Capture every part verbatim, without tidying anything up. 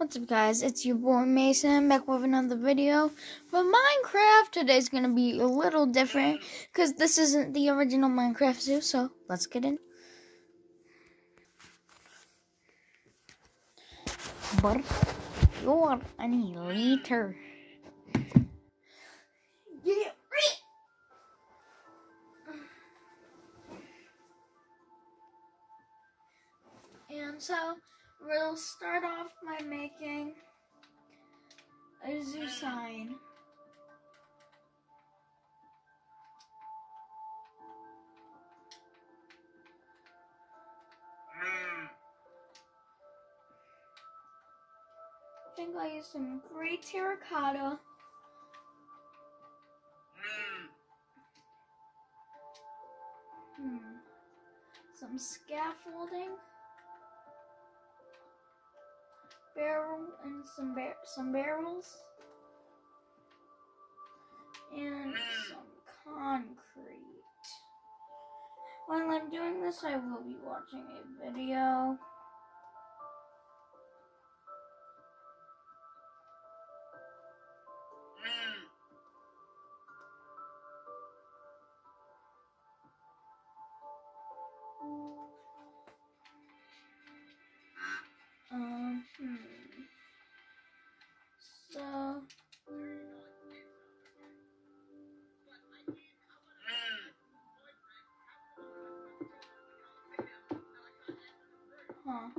What's up, guys? It's your boy Mason back with another video for Minecraft. Today's gonna be a little different because this isn't the original Minecraft zoo, so let's get in. But you're an eliter. Yeah. And so we'll start off by making a zoo sign. I think I'll use some gray terracotta. Hmm. Some scaffolding. Barrel and some bar some barrels. And some concrete. While I'm doing this, I will be watching a video. Um, hmm. So, huh.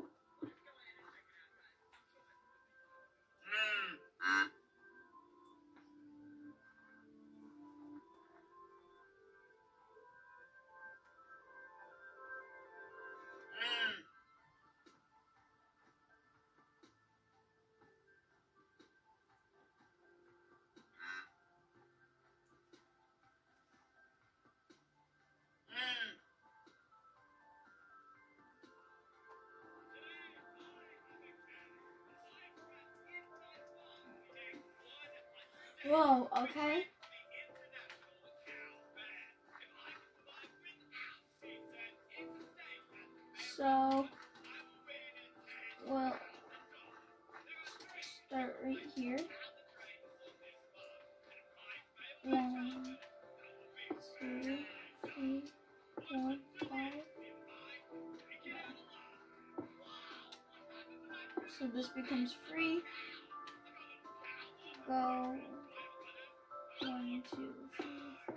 Whoa, okay. So, well, start right here. One, two, three, four, five. So this becomes free. Go. One, two, three, four.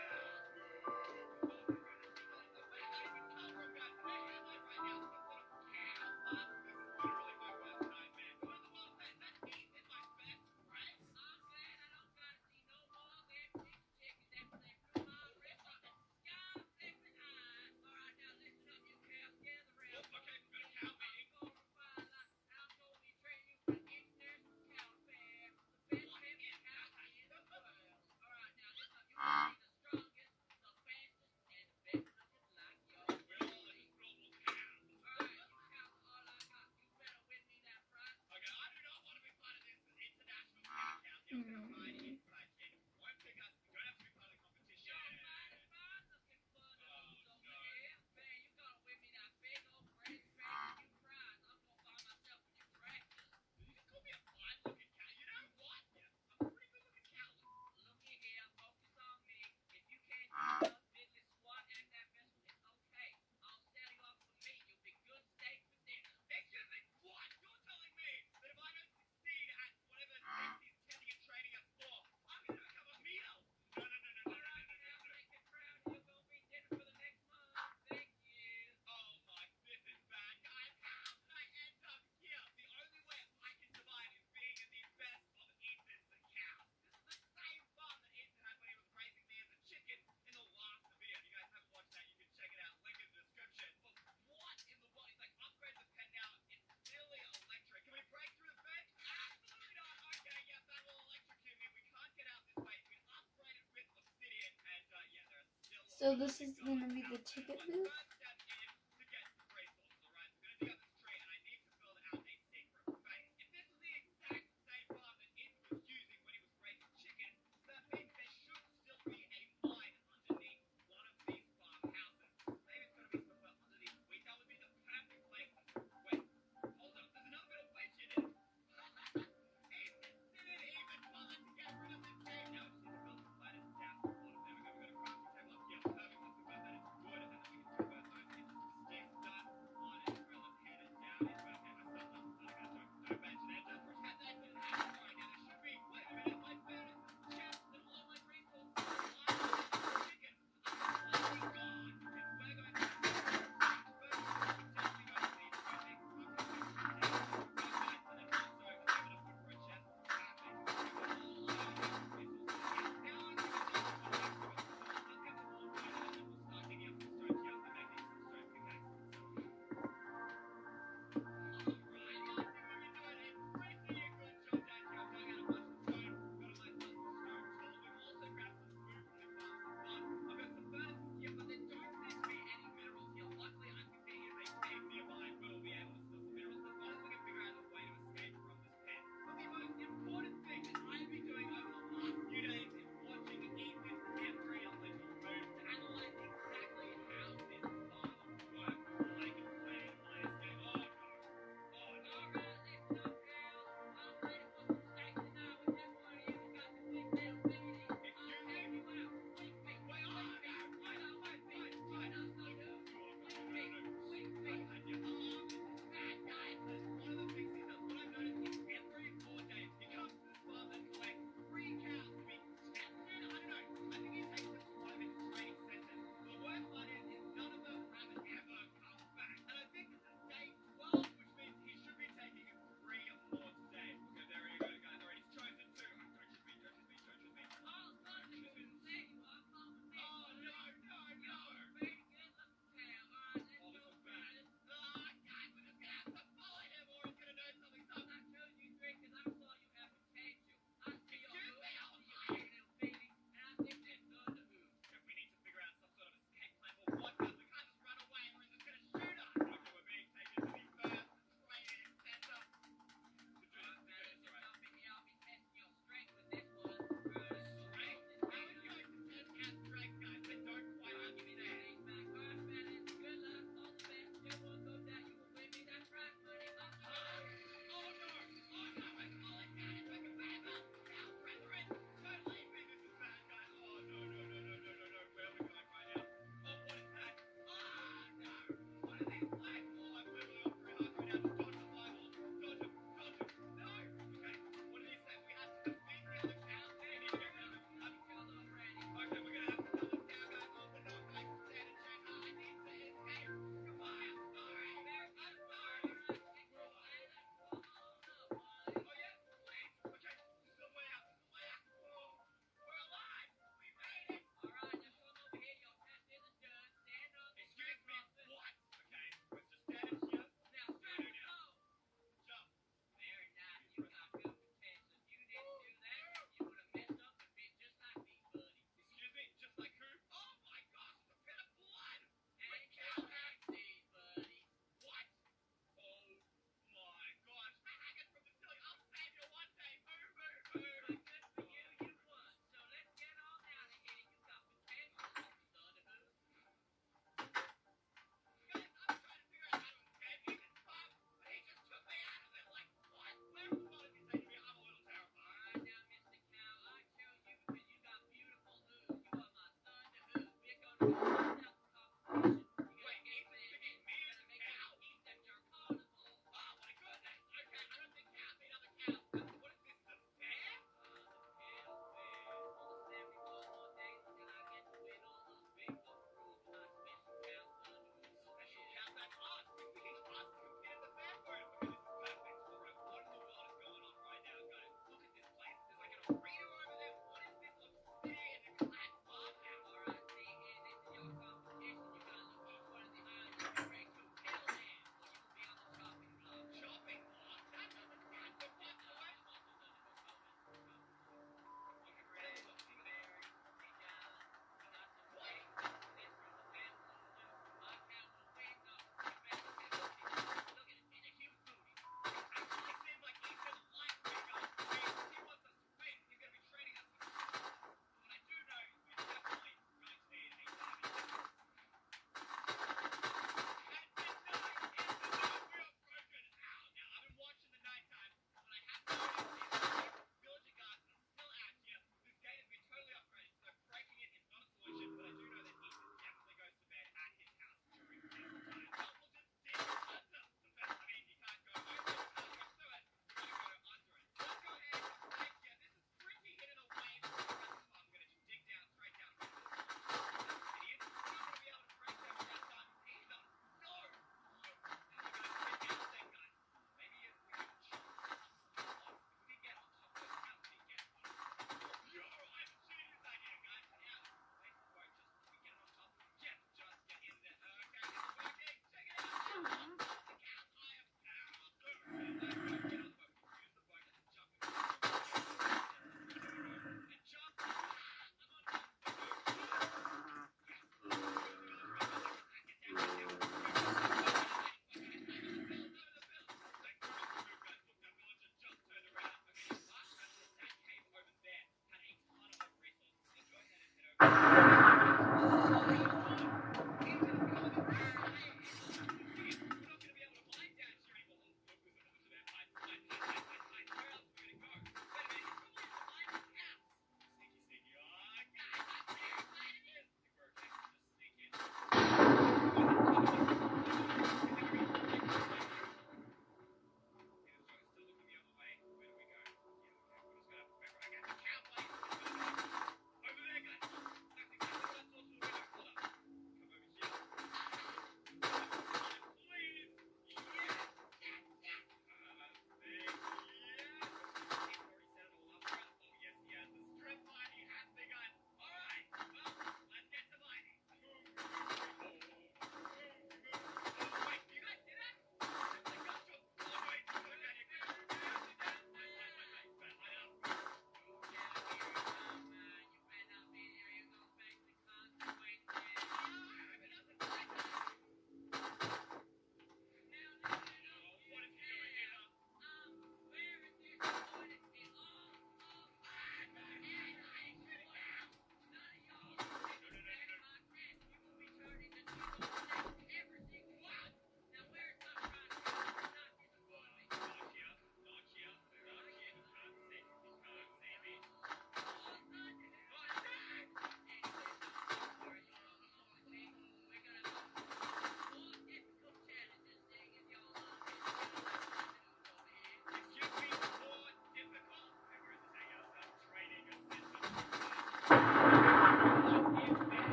So this is gonna be the ticket booth.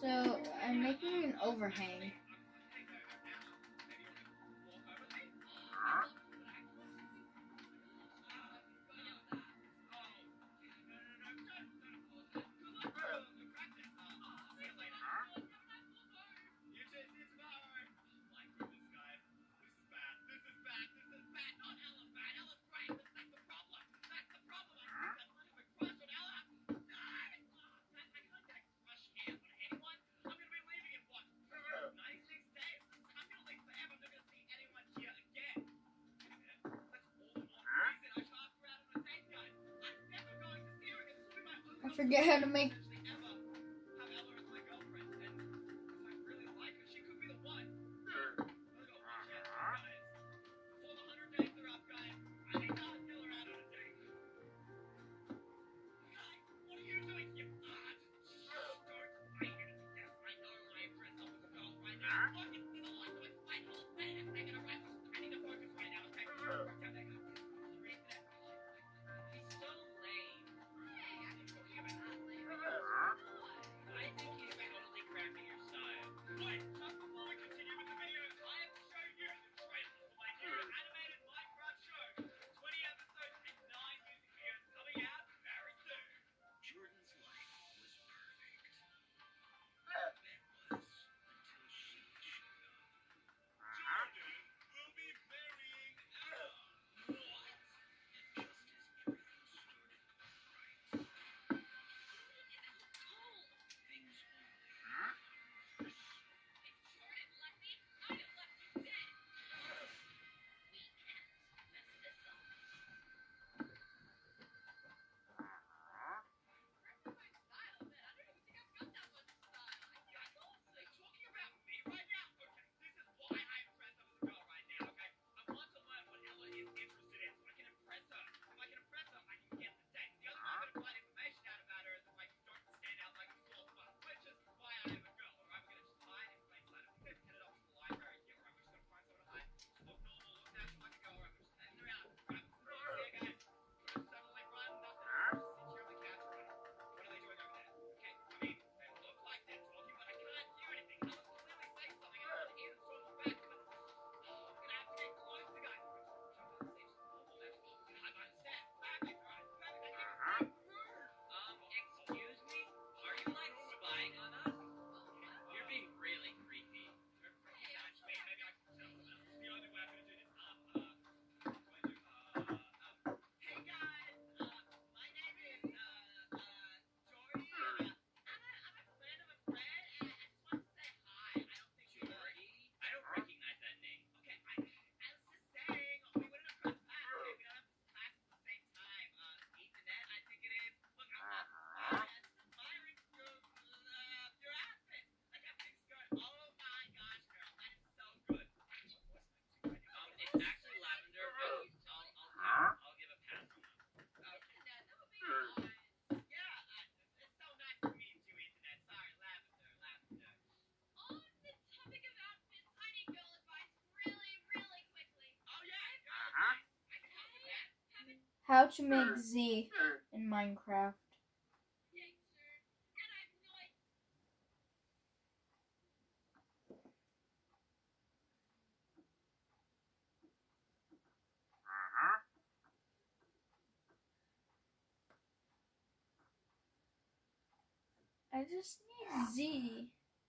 So I'm making an overhang. I forget how to make. How to make Z in Minecraft. I just need Z.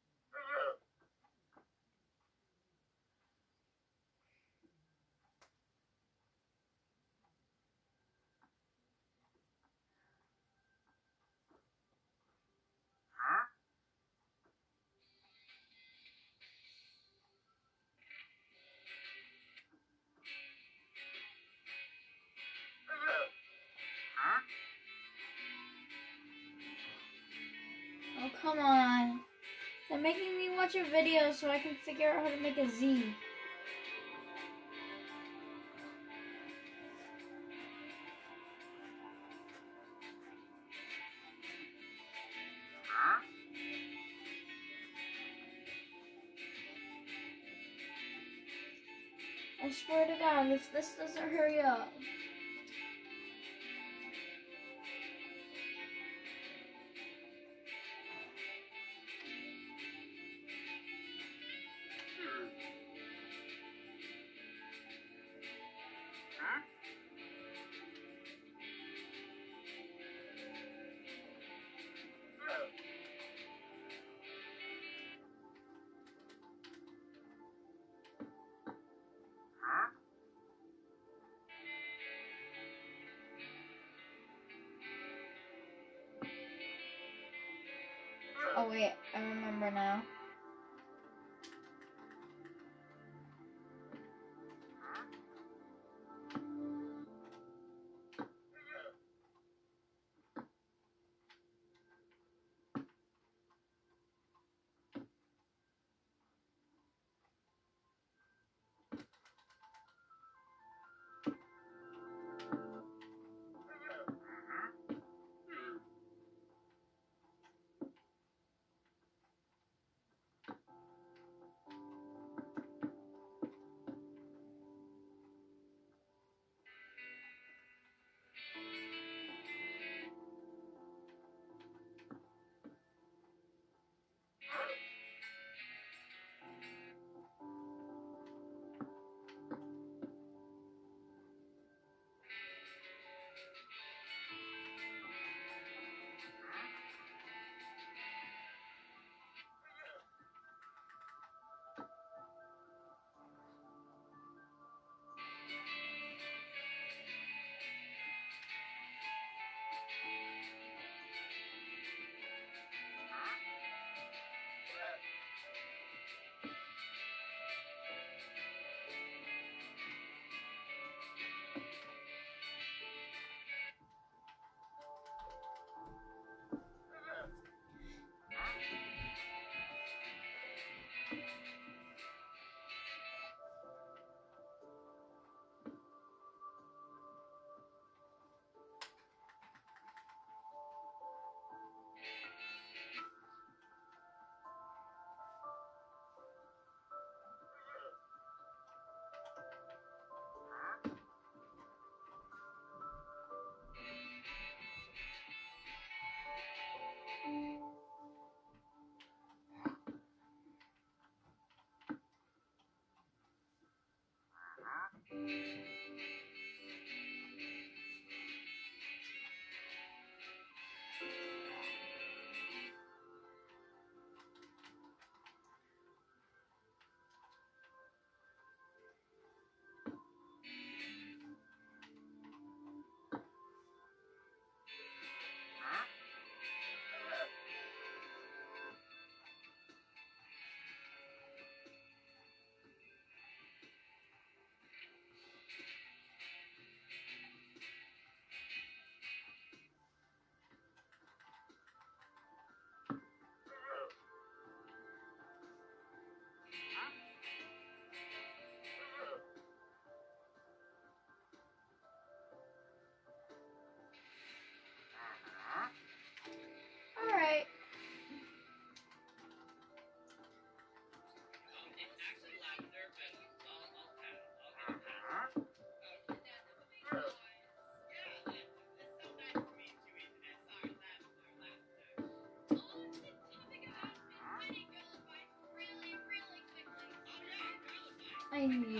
Oh, come on. They're making me watch a video so I can figure out how to make a Z. I swear to God, if this doesn't hurry up. Oh wait, I remember now. Alright. I need.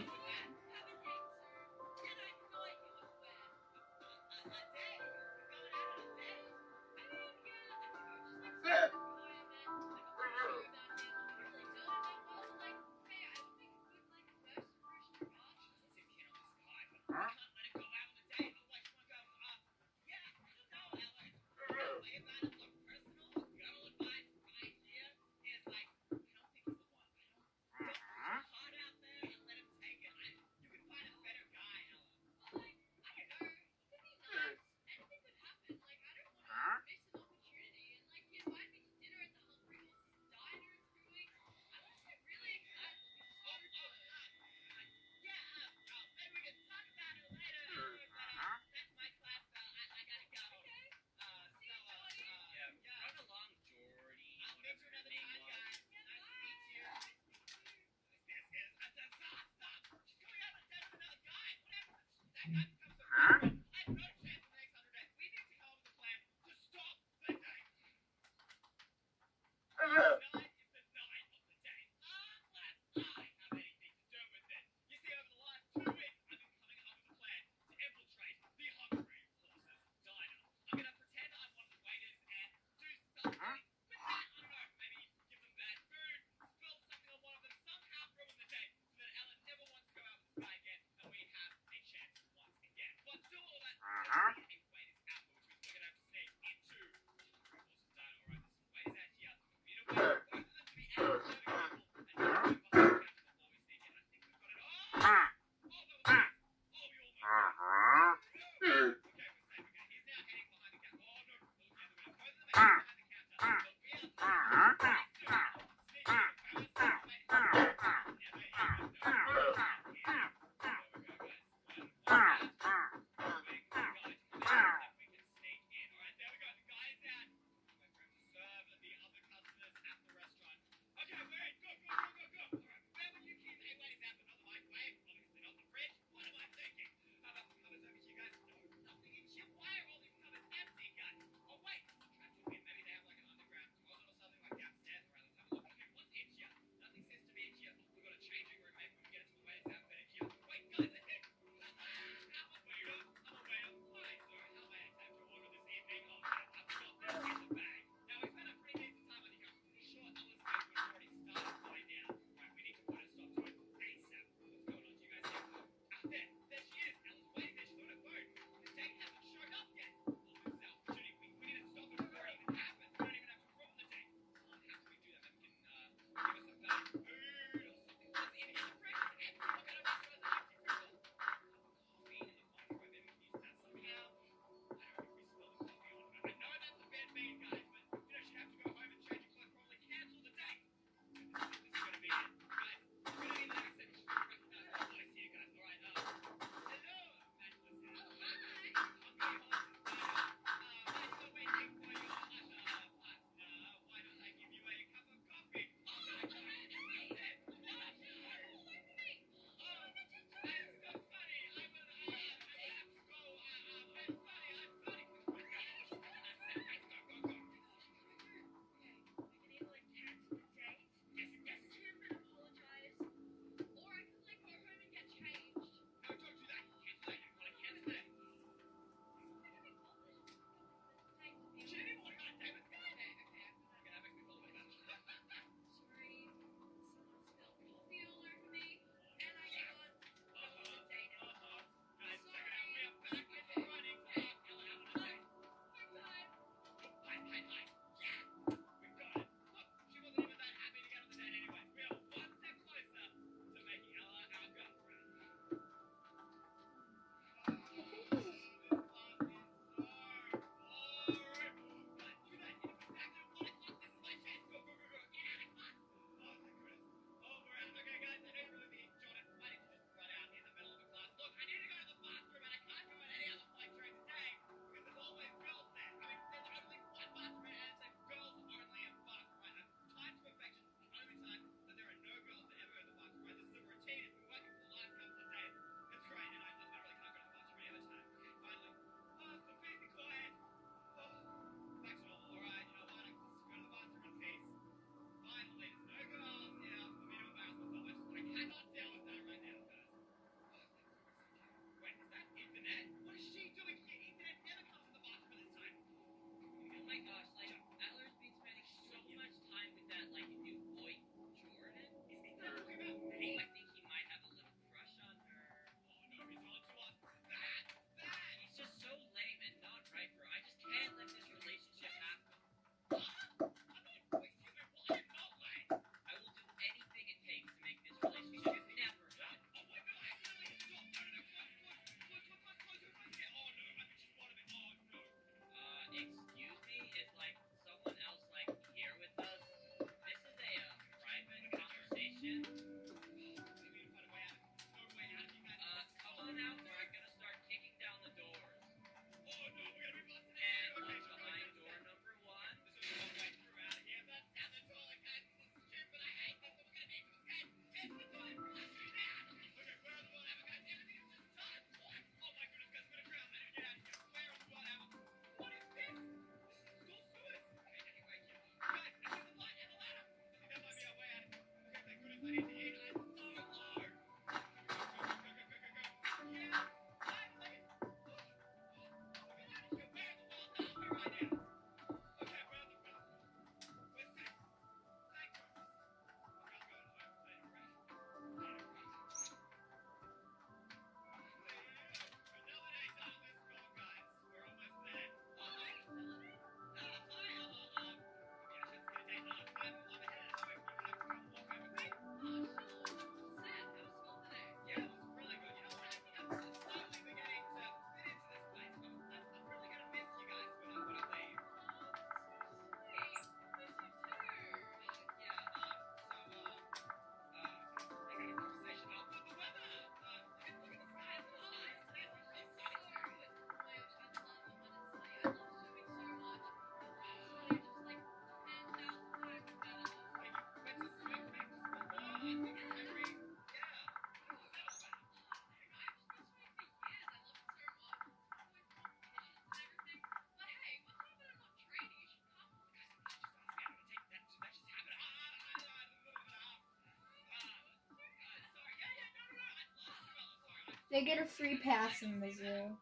They get a free pass in the zoo.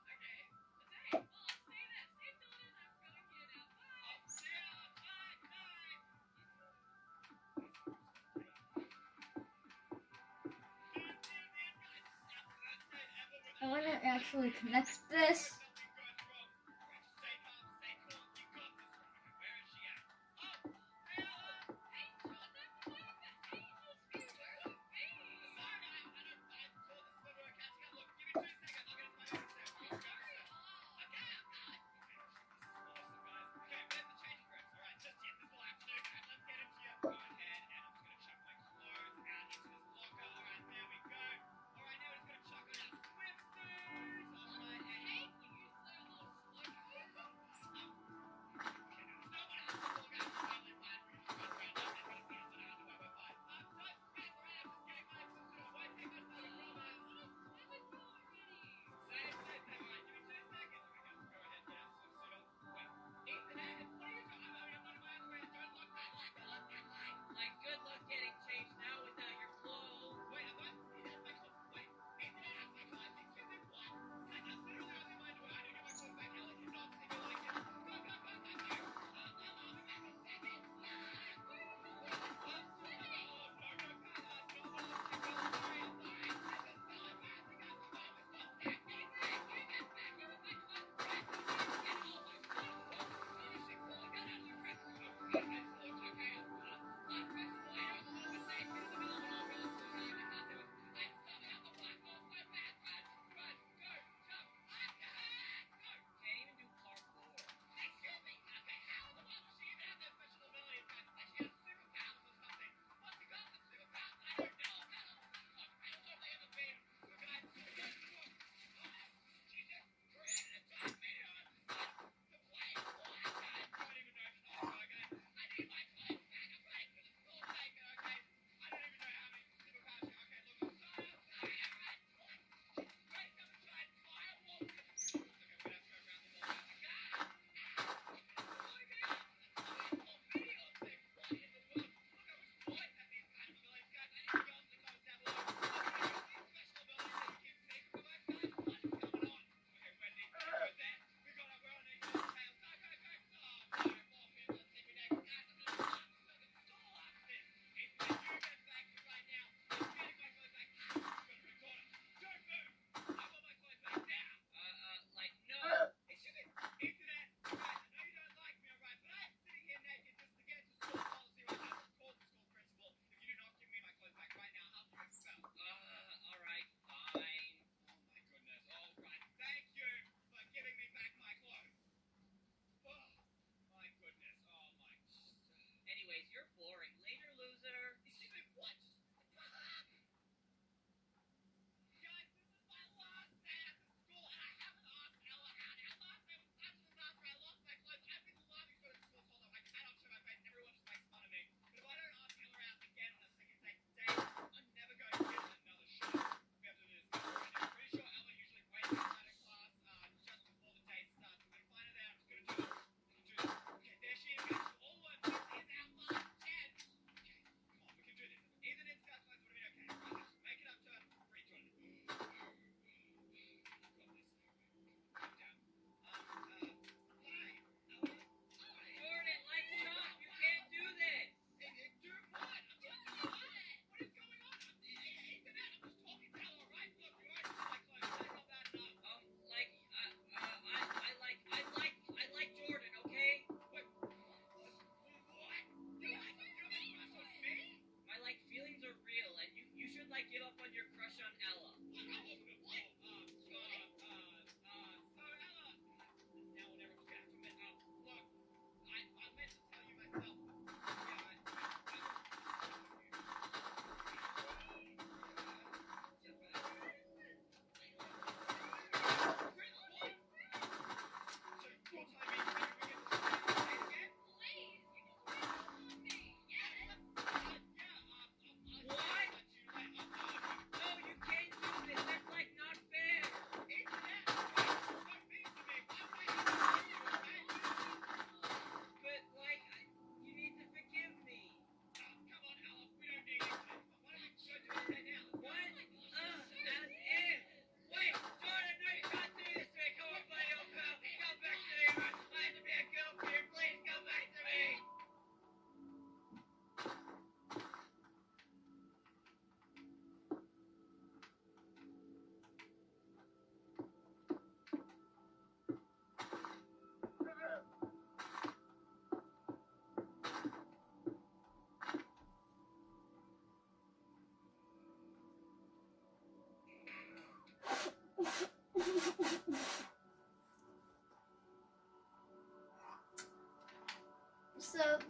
I want to actually connect this.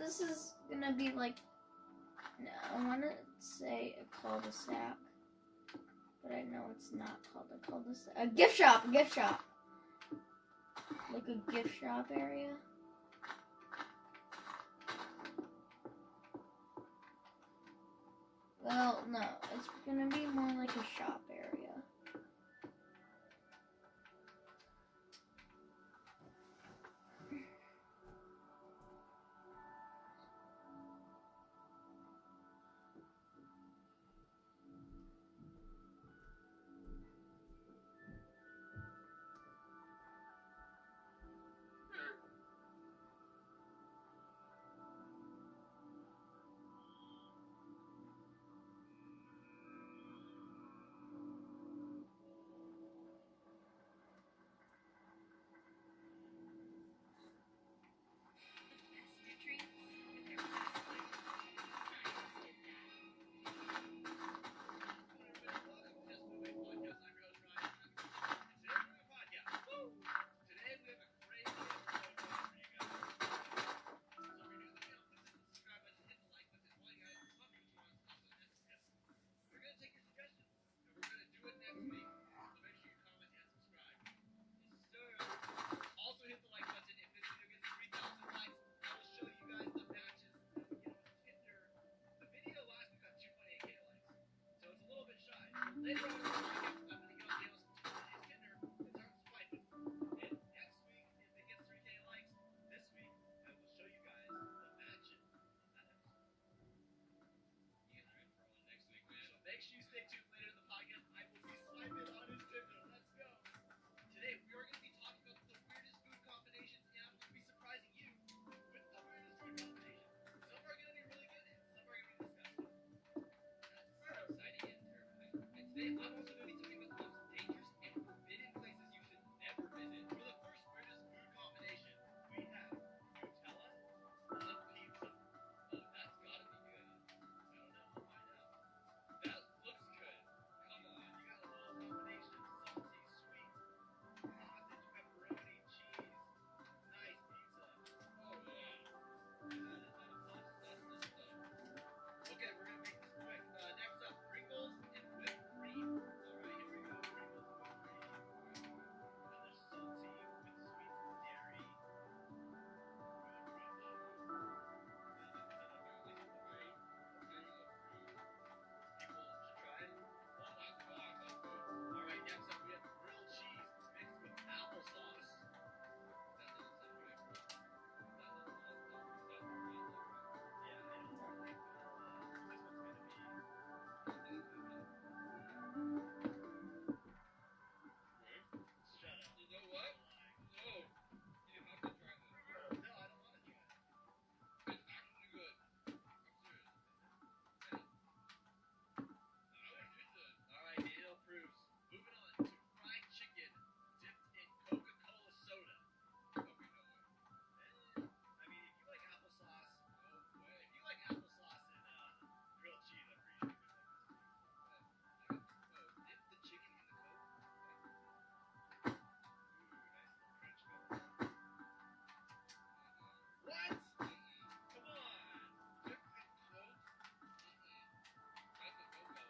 this is gonna be like, no, I want to say a cul-de-sac, but I know it's not called a cul-de-sac. A gift shop, a gift shop. Like a gift shop area. Well, no, it's gonna be more like a shop area. Later on in the podcast, I'm going to get on Dale's Tinder and start swiping. And next week, if it gets three K likes, this week, I will show you guys the matches in that episode. You guys are in for one next week, man. So make sure you stay tuned later in the podcast. I will be swiping on his Tinder. Let's go. Today, we are going to be talking about the weirdest food combinations, and I'm going to be surprising you with the weirdest food combinations. Some are going to be really good, and some are going to be disgusting. That's exciting and terrifying. And today, I'm also going to be talking about the most dangerous and forbidden places you should never visit. For the first weirdest food combination, we have Nutella on pizza. Oh, that's gotta be good. I don't know. We'll find out. That looks good. Come on. You got a little combination of salty, sweet, sausage, pepperoni, cheese. Nice pizza. Oh, yeah. That is, that is, that's, that's the stuff. Okay, we're gonna make this quick. Uh, next up, Pringles and whipped cream. Alright, here we go. Pringles and whipped cream. Another salty with sweet dairy. Alright, next up we have grilled cheese mixed with applesauce. That doesn't sound right. That doesn't sound, that doesn't sound right. Yeah, I don't really think that uh, this one's gonna be. Shut up. You know what? No. You have to try this. No, I don't want to try it. It's actually good. I'm serious. Alright, Neil approves. Moving on to fried chicken dipped in Coca-Cola soda. Okay, no way. I mean, if you like applesauce, no way. If you like applesauce and uh, grilled cheese, I'm pretty sure you're gonna like this. Oh, dip the chicken in the Coke? Ooh, nice little crunch going. What? Come on. Dip in Coke? That's a no-go.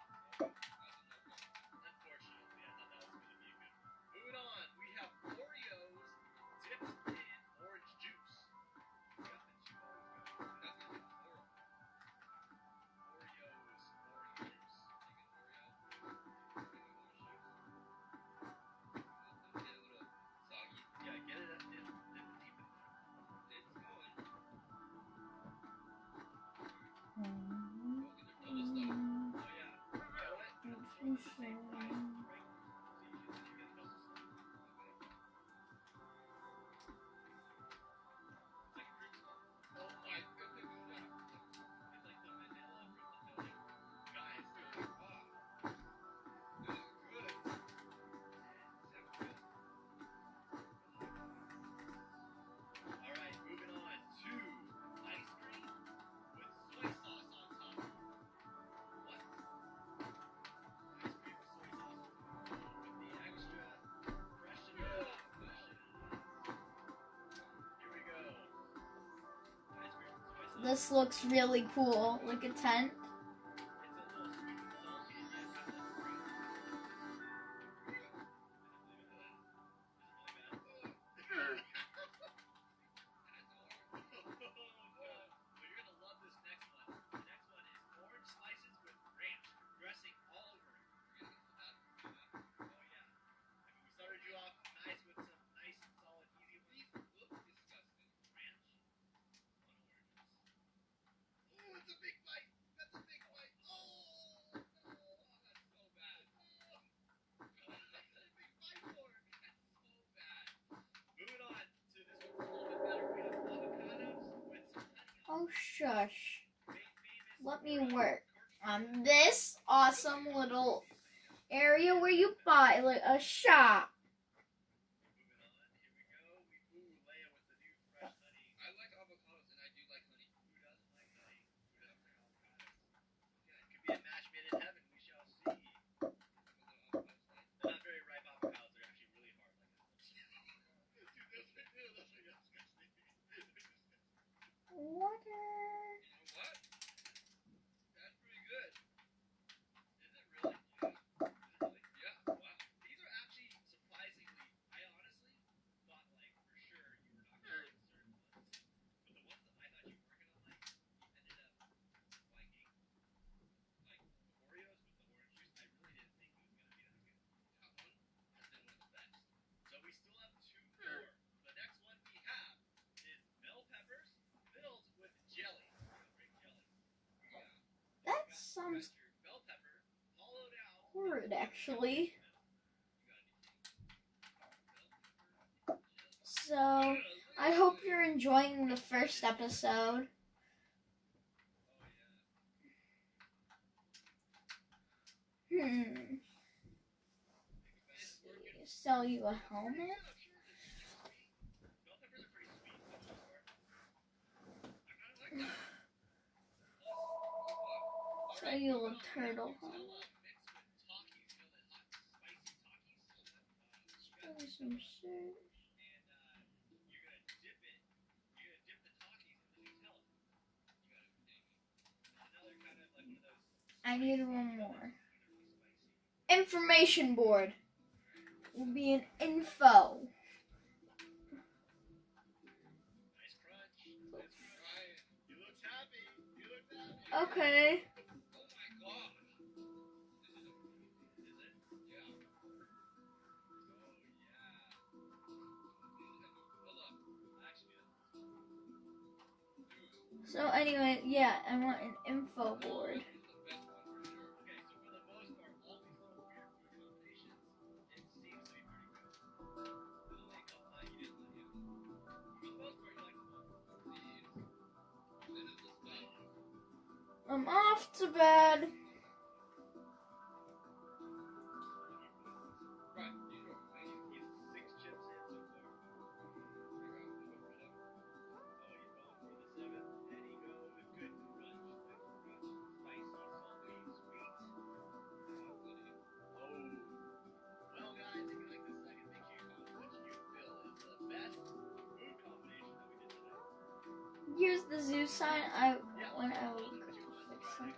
Unfortunately, I thought that was going to be a good one. Moving on, we have Oreos dipped in orange juice. Yeah, that should always go. That's going to be horrible. Oreos, orange juice. Take an Oreo, put it in orange juice. Let's get a little soggy. Yeah, get it up, dip, dip it deep in there. It's going. Oh, get their double stuff. Oh, yeah. You know what? It's the same price, right? So you should you get a double stuff. It's like a cream stuff. Oh my goodness, yeah. It's like the vanilla from the filling. Guys, dude, ah. This is good. Sounds good. Alright, moving on to ice cream with soy sauce on this looks really cool. Like a tent. Oh, shush. Let me work on this awesome little area where you buy like a shop. I like avocados and I do like honey. Who doesn't like honey? Who doesn't like avocados? Yeah, it could be a match made in heaven. We shall see. They're not very ripe avocados. They're actually really hard like apples. Dude, those are, those are disgusting. Water. You know what? That's pretty good. Is it really? Yeah. Is it really? Yeah. Wow. These are actually surprisingly. I honestly thought like for sure you were not gonna like certain ones, but the ones that I thought you were gonna like, you ended up liking. Like the Oreos with the orange juice. I really didn't think it was gonna be that good. That one has been one of the best. So we still have two more. The next one we have is bell peppers filled with jelly. Great jelly. Yeah. That sounds Bell pepper hollowed out. horrid, actually. So, I hope you're enjoying the first episode. Hmm. Sell you a helmet? Sell you a turtle helmet. Probably some shit. I need one more. Information board will be an info. Okay. So anyway, yeah, I want an info board. I'm off to bed. Here's the zoo sign. I when I will fix something.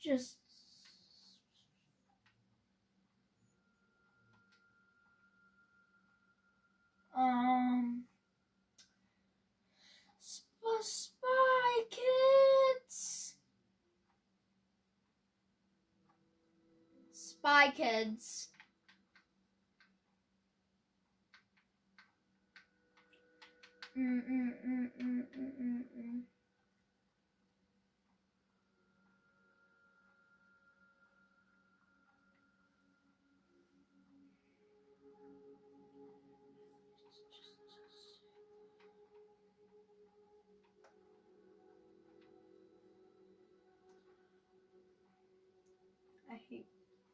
just um Sp- Spy Kids. Spy Kids. Mm mm mm mm mm mm mm. I hate.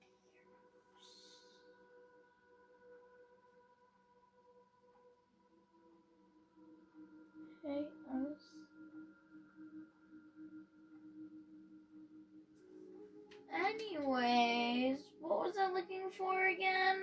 Hey, us. Anyways, what was I looking for again?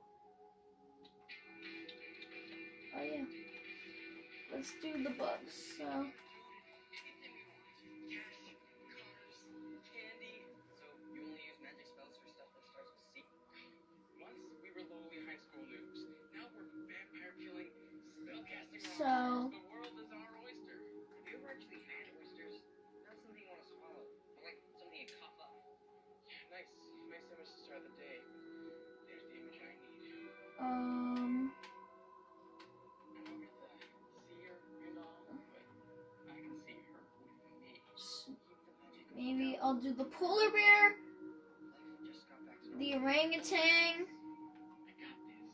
Oh yeah. Let's do the books. So. Anything we want. Cash, cars, candy. So you only use magic spells for stuff that starts with C? Once we were lowly high school noobs. Now we're vampire killing, spellcasting So. monsters. The world is our oyster. Have you ever actually had oysters? Not something you want to swallow, but like something you cough up. Yeah, nice. Nice image to start the day. There's the image I need. Um. I don't get the seer and all, but I can see her with me. Keep the magic going. Maybe I'll do the polar bear, Life just got back to the normal. orangutan, I got this.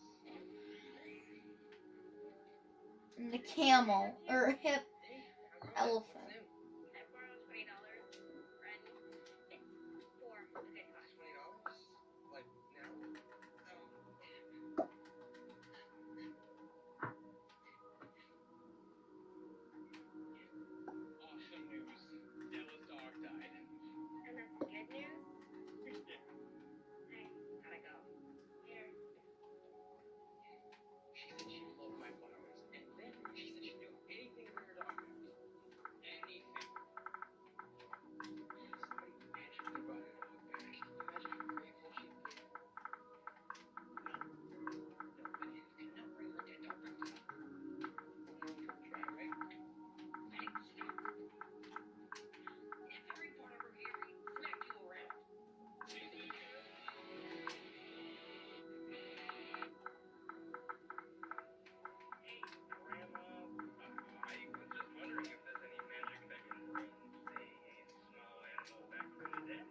and the camel or hip Hey, how's it going? elephant. What's new? I borrowed twenty dollars, and it's for a good cause. Twenty dollars? Like now? Oh. Awesome news. Della's dog died. And that's good news. Yeah. I gotta go. Here. She said she loved my flowers, and then she said she'd do anything for her dog died. Anything. Somebody magically brought her dog back. Can you imagine how grateful she'd be? No. Nobody cannot bring her dead dog back to life. Well, no one could try, right? Hey, stop. If Harry Potter were here, he'd smack you around. Hey, Grandma. Uh, I was just wondering if there's any magic that can bring, say, a small animal back from the dead.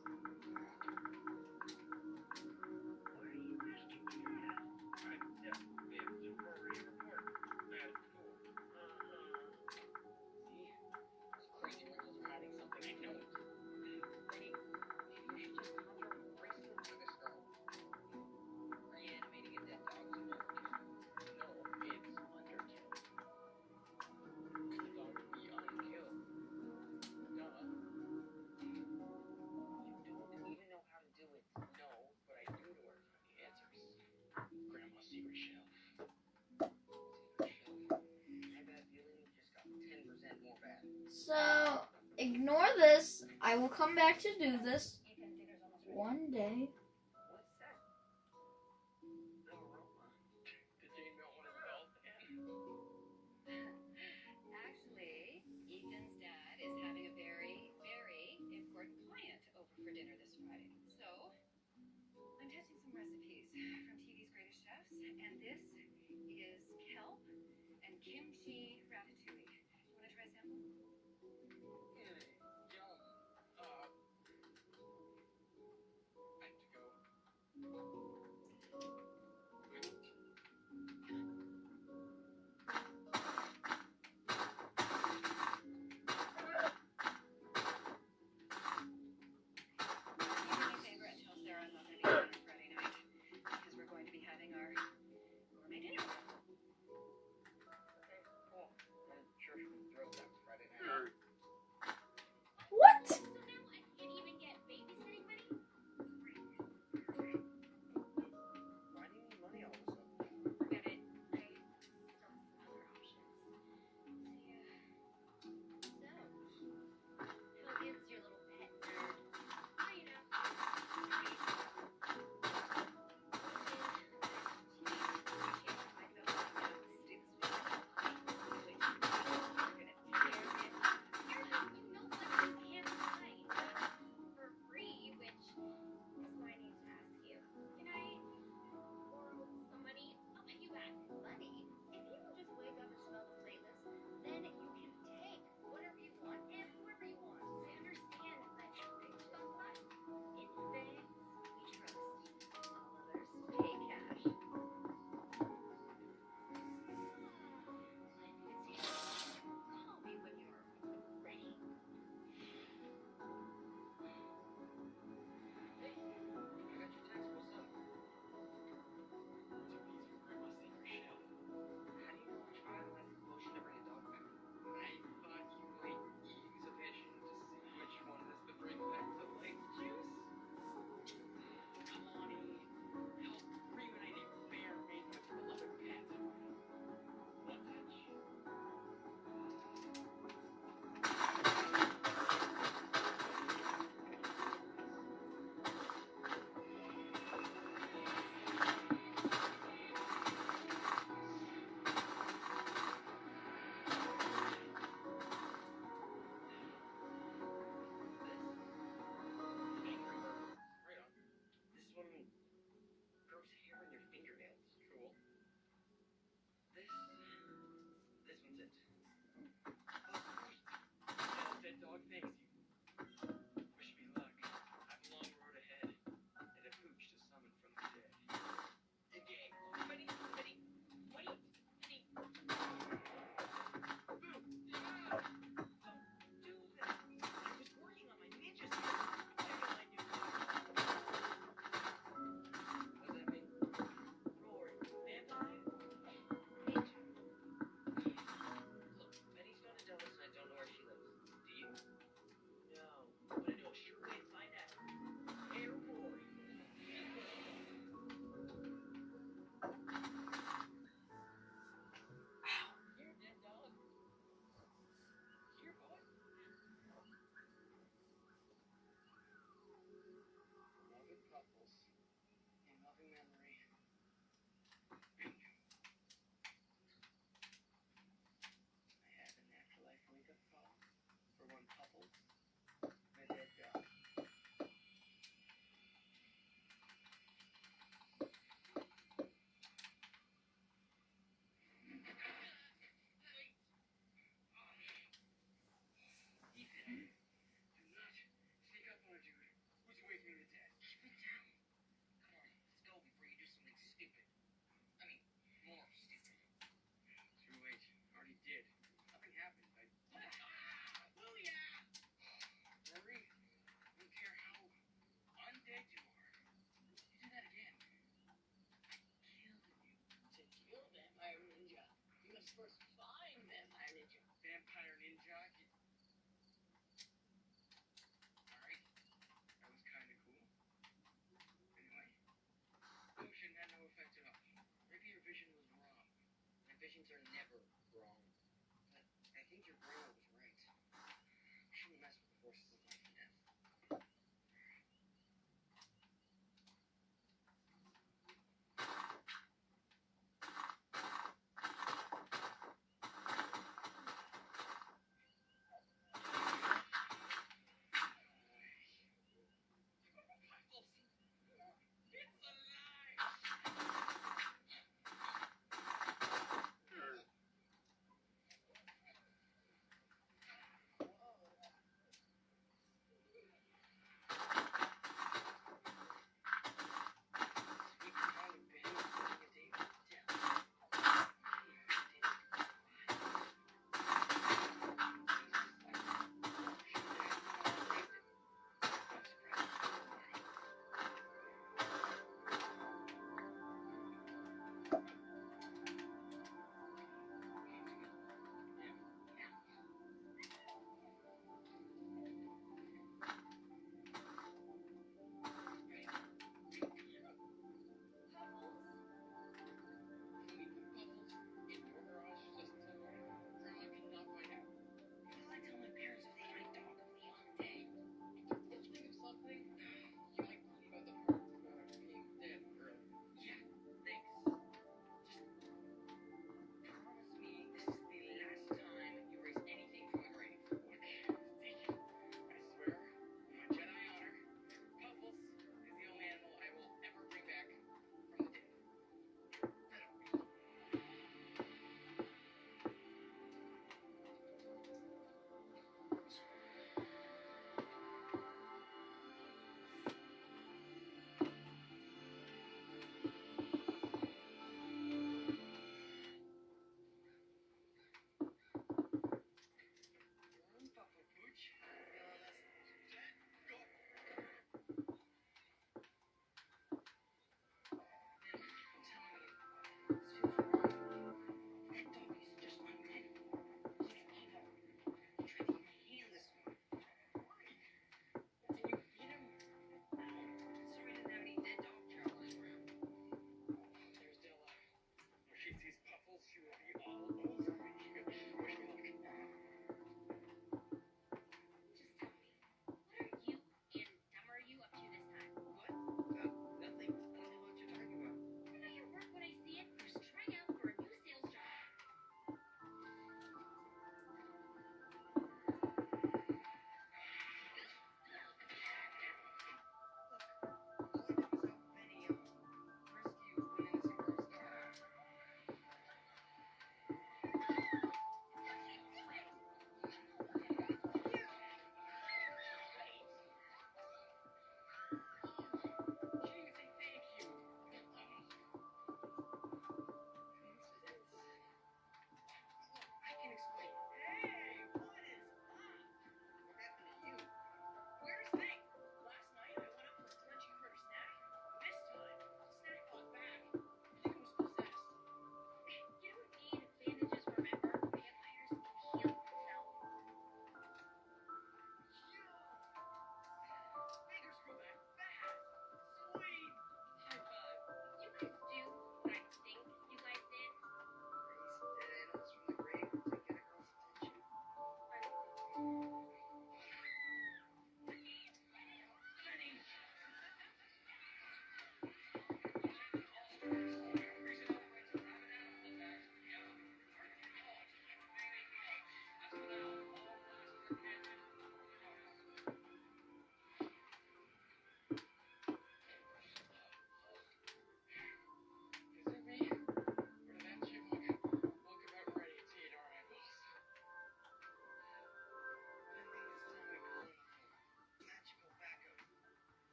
Why are you asking me that? I, yeah, it's for a report at school. Uh-huh. See? Those crazy wrinkles are hiding something I know. Ready? Maybe you should just conjure up a bracelet for this girl. Reanimating a dead dog's an overkill. No, it's underkill. The dog would be unkill. Duh. You don't even know how to do it. No, but I do know where to find the answers. Grandma's secret shelf. Secret shelf. My bad feeling just got ten percent more bad. So ignore this. I will come back to do this Ethan, dinner's almost ready. one day. What's that? No aroma. Did Jane melt one of her dolls again? Actually, Ethan's dad is having a very, very important client over for dinner this Friday. So, I'm testing some recipes from T V's Greatest Chefs, and this is kelp and kimchi ratatouille. You want to try a sample? Mm, yum. Uh, I have to go.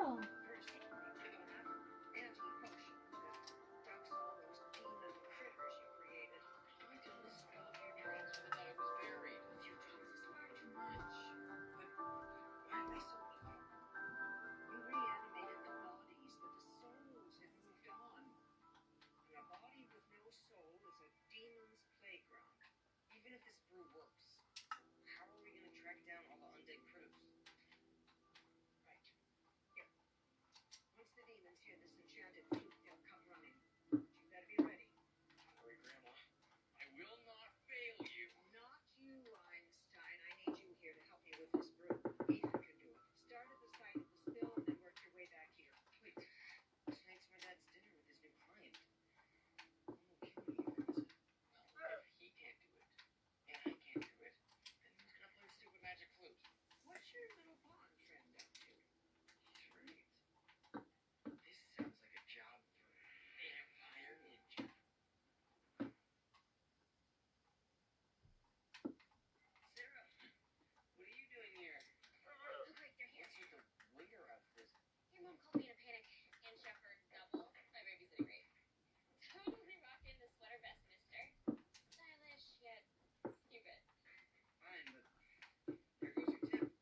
portal. Very secretly taking that anti-potion that ducks all those demon critters you created. I told this fell a few drops by the time it was buried. A few drops is far too much. But why are they so evil? You reanimated the bodies, but the souls have moved on. And a body with no soul is a demon's playground. Even if this brew works, how are we gonna track down all the undead critters? Right. Here. Once the demons hear this enchanted flute, they'll come running. But you better be ready. Don't worry, Grandma. I will not fail you. Not you, Einstein. I need you here to help me with this brew. Ethan can do it. Start at the site of the spill and then work your way back here. Wait, tonight's my dad's dinner with his new client. I'm okay with Ethan, is it? Well, if he can't do it, and I can't do it, then who's gonna play the stupid magic flute? What's your little blonde friend up to? He's right. This sounds like a job for Vampire Ninja. Sarah, what are you doing here? Oh, great, they're here. What's with the waiter outfit? Your mom called me in a panic, and Shepherd double my babysitting rate. Totally rocked in the sweater vest, mister. Stylish, yet stupid. Fine, but here goes your tip.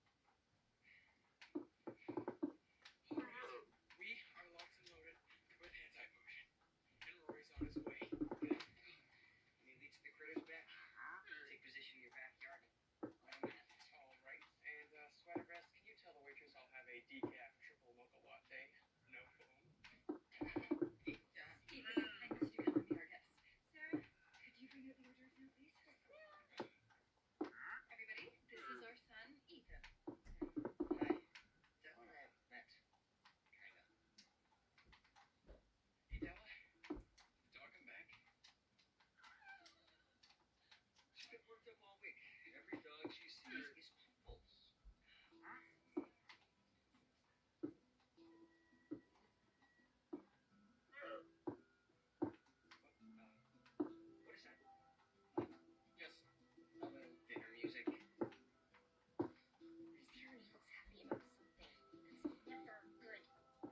We are locked and loaded with anti-potion, and Rory's on his way. Good. When he leads the critters back, take position in your backyard. All right. And uh, sweater vest, can you tell the waitress I'll have a decaf triple mocha latte? No foam. Ethan, I missed you helping me our guests. Sarah, could you bring up the hors d'oeuvres now, please? Everybody, this is our son, Ethan. Hi. Della and I have met. Kinda. Hey, Della. Dog come back? She's been worked up all week. Every dog she sees is Puffles. What is that? Yes. Hello, dinner music. Sarah looks happy about something. That's never good.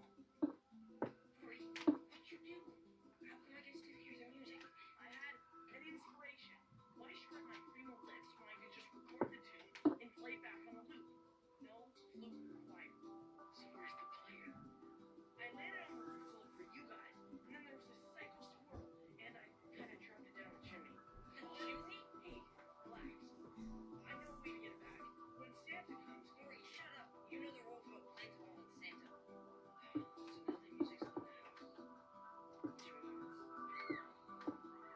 Rory, what'd you do? How can I get to hear the music? I had an inspiration. Why shred my primo lips when I could just record the tune and play it back on the loop? No flute required. So where's the player? I landed on the roof to look for you guys, and then there was this psycho squirrel, and I kind of dropped it down the chimney. Chimney? Hey, relax. I know a way to get it back. When Santa comes, Rory, shut up. You know the rules about Playtime and Santa. so now the music's in the house. Which one?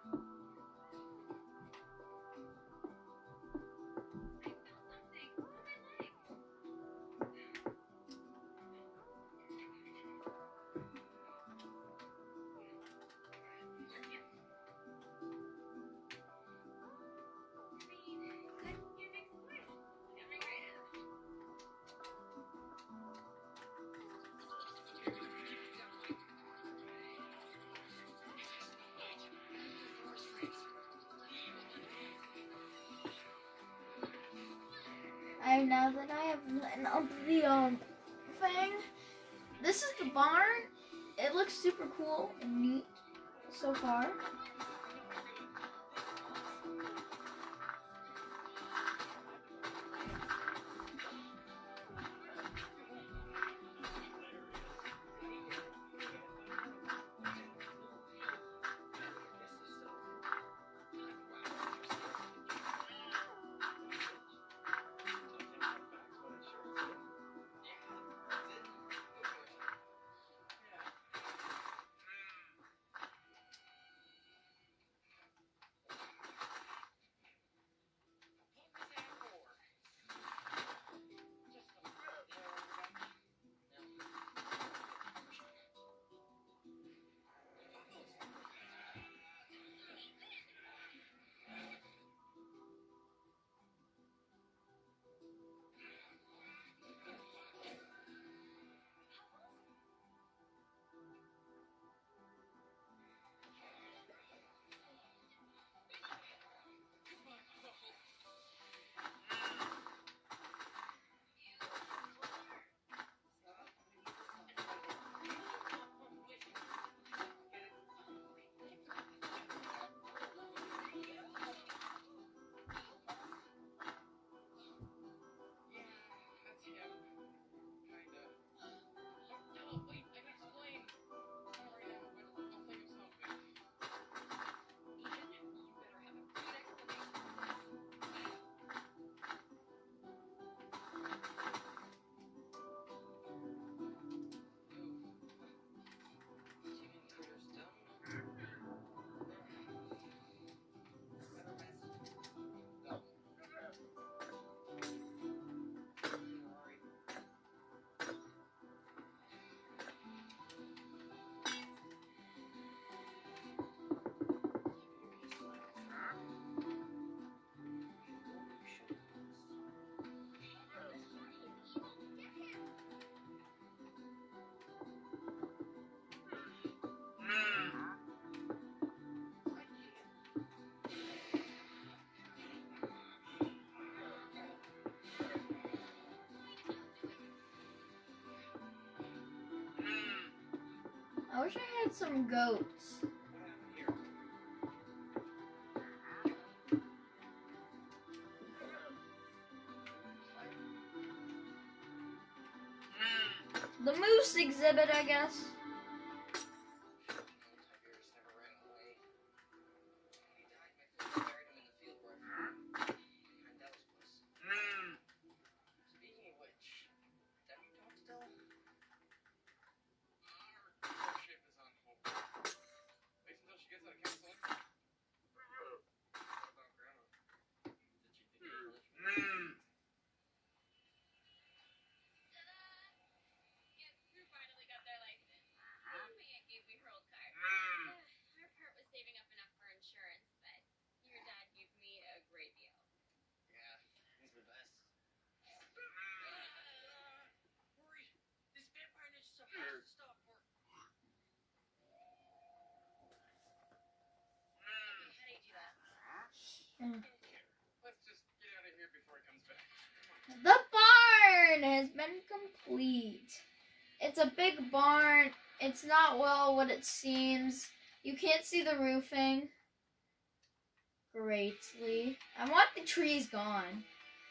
I felt something on my leg. I mean, good. Your next wish. Got my right hand. I now that I have lit up the um thing, this is the barn. It looks super cool and neat so far. I wish I had some goats. What happened here? Mm. The moose exhibit, I guess. Tiberius never ran away. He died. My folks buried him in the field where behind Della's place. Mm. Speaking of which, have you talked to Della? Our ship is on hold. Wait until she gets out of counseling. What about Grandma? Did she think it was? Mm. Yes, we finally got their license. My aunt gave me her old car. Mm. Uh, our part was saving up enough for insurance, but your dad gave me a great deal. Yeah, he's the best. Hurry! This vampire ninja stuff has to stop for. How do you do that? Let's just get out of here before he comes back. Come on. The barn has been complete. It's a big barn. It's not well what it seems. You can't see the roofing greatly. I want the trees gone.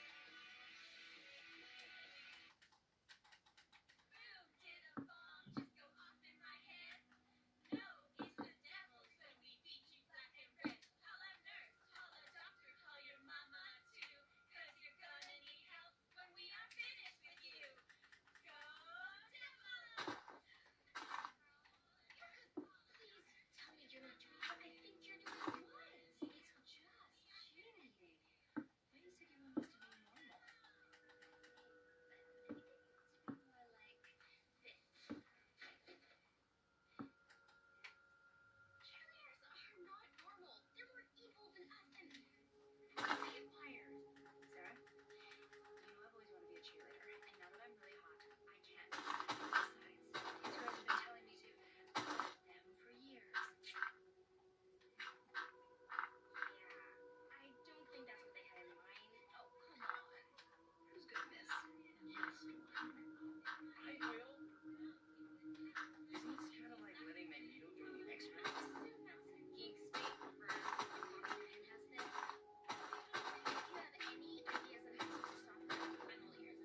I will. Isn't this kind of like letting Magneto join the X-Men? Geek speak for penthouse thing. If you have any ideas on how to stop them, I'm all ears.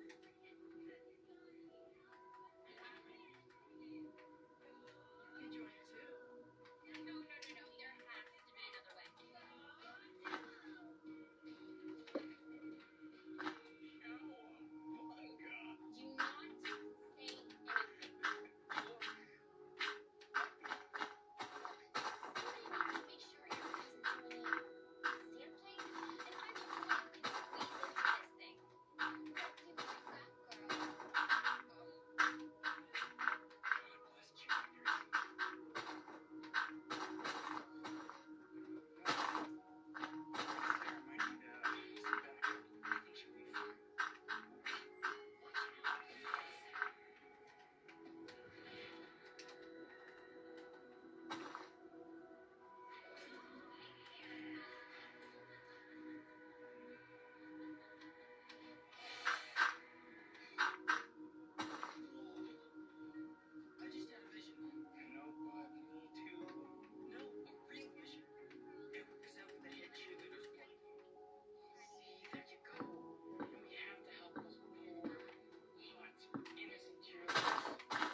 You can join too. No, no, no, no. There has to be another way. Do not say anything. Make sure your doesn't do any sampling, and find someone who can squeeze into this thing. Don't do what you got, girl. I just had a vision. No, but me too. No, a real vision. It works out with the head cheerleader's plan. See, there you go. And we have to help those poor, hot, innocent cheerleaders.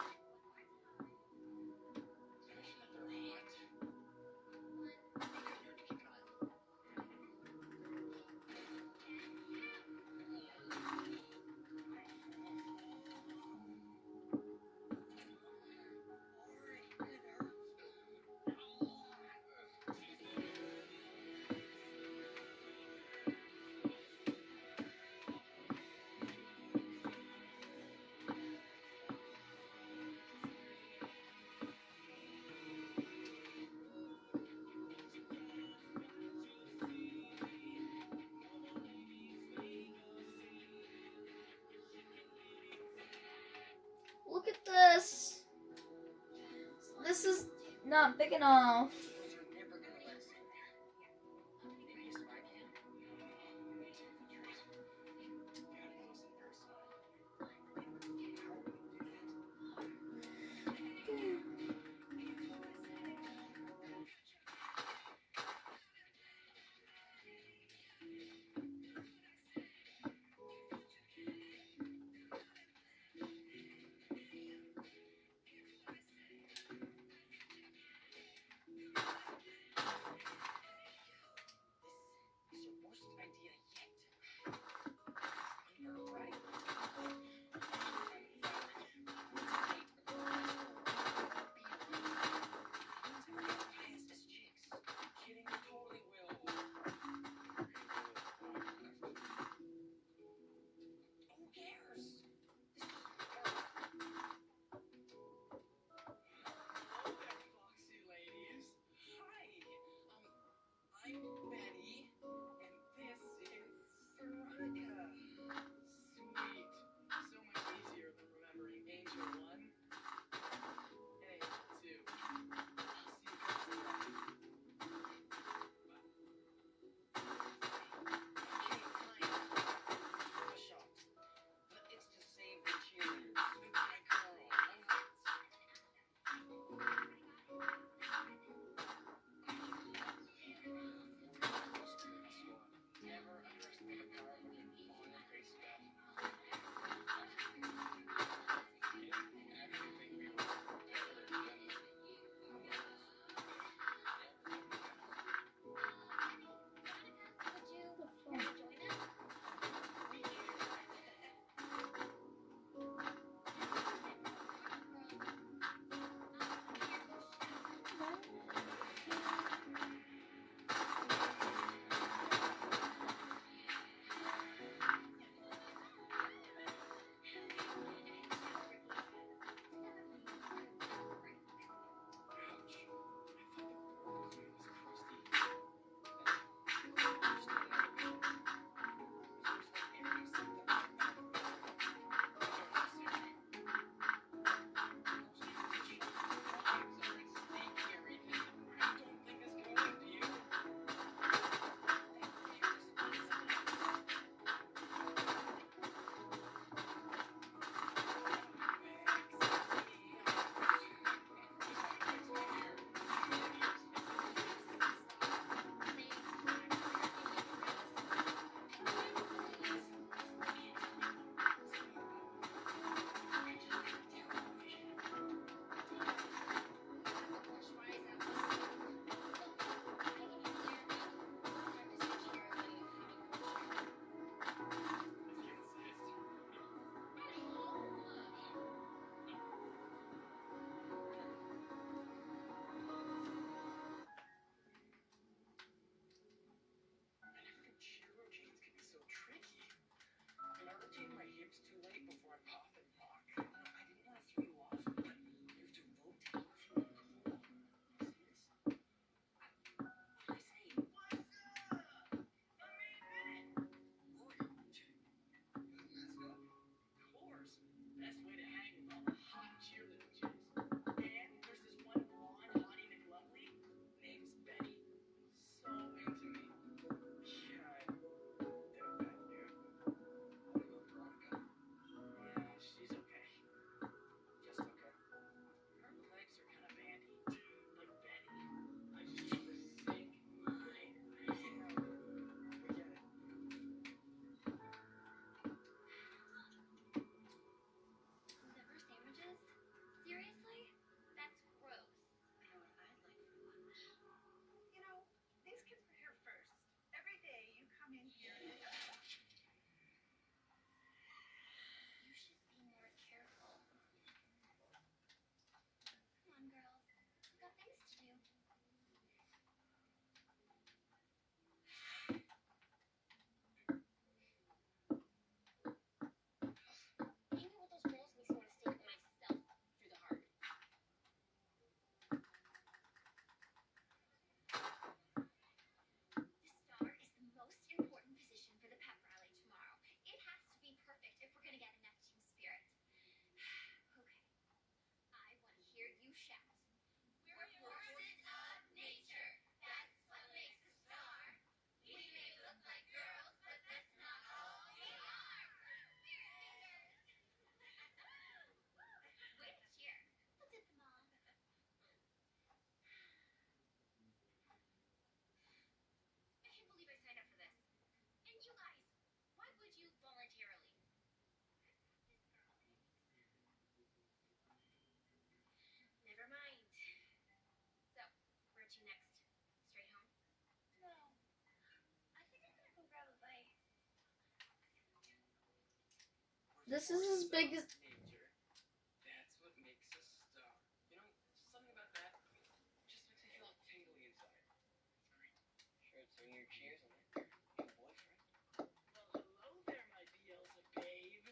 Especially if they're hot. Okay, you have to keep an eye on them. Look at this. This is not big enough. You're never gonna let us in there. Maybe a spy can. How are we gonna do that? this is as big as. That's what makes us star. You know, something about that just makes me feel all tingly inside. It's great. Sure, it's in your cheers on that new boyfriend. Well, hello there, my Beelzebub babe.